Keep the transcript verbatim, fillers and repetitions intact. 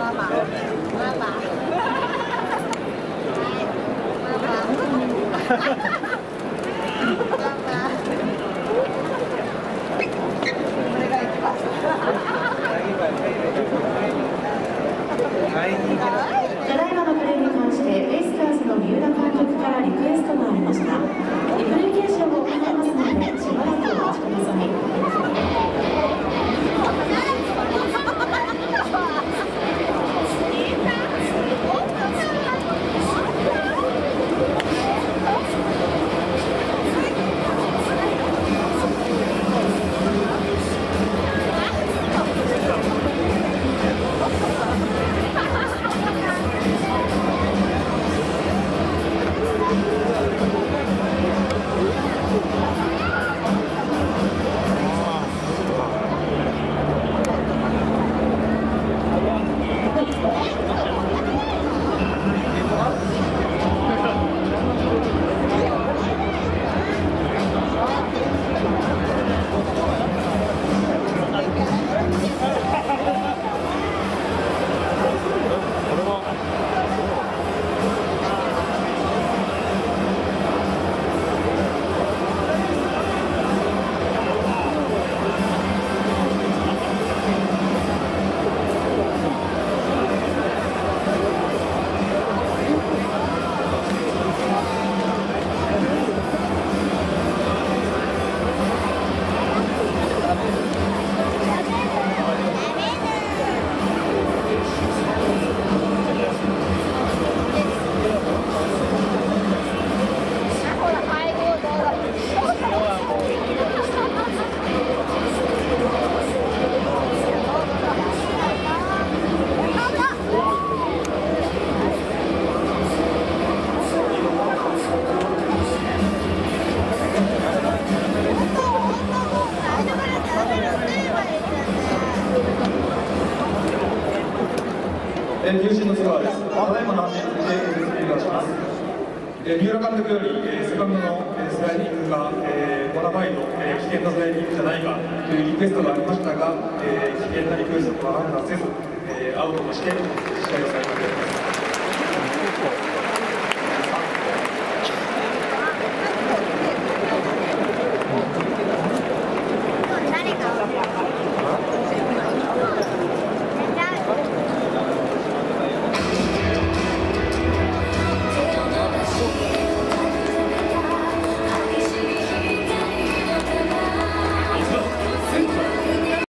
ただいまのプレーに関してベイスターズの三浦監督からリクエストがありました。リプレイ検証を行いますのでしばらくお待ちください。 球審の菅原です。ただいまの判定で説明いたします。三浦監督よりセカンドのスライディングがボナファイド危険なスライディングじゃないかというリクエストがありましたが、危険なリクエストとは判断せずアウトとして試合をされております。